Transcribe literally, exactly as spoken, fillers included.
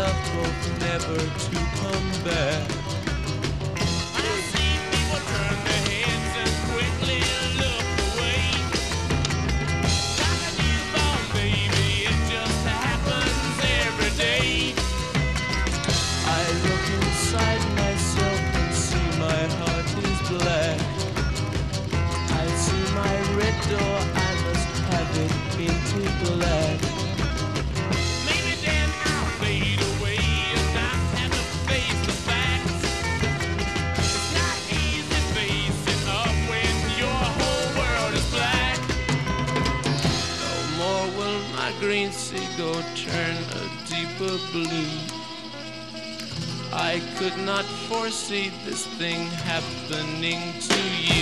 love both never to come back. I see people turn their heads and quickly look away. Like a newborn baby, it just happens every day. I look inside myself and see my heart is black. I see my red door, I must have it painted black. Maybe then I'll fade away and not have to face the facts. It's not easy facing up when your whole world is black. No more will my green seagull turn a deeper blue. I could not foresee this thing happening to you.